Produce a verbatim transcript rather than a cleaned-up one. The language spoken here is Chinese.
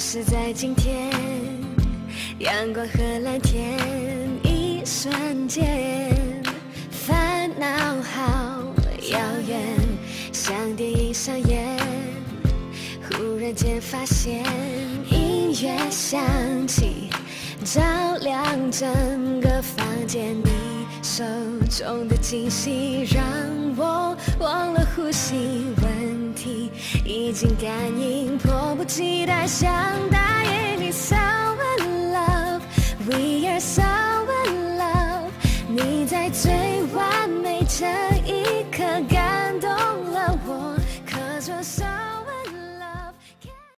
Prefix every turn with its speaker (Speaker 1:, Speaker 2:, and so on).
Speaker 1: 就是在今天，阳光和蓝天一瞬间，烦恼好遥远，像电影上演。忽然间发现，音乐响起，照亮整个房间。你手中的惊喜让我忘了呼吸，问题已经感应，迫不及待想答应你。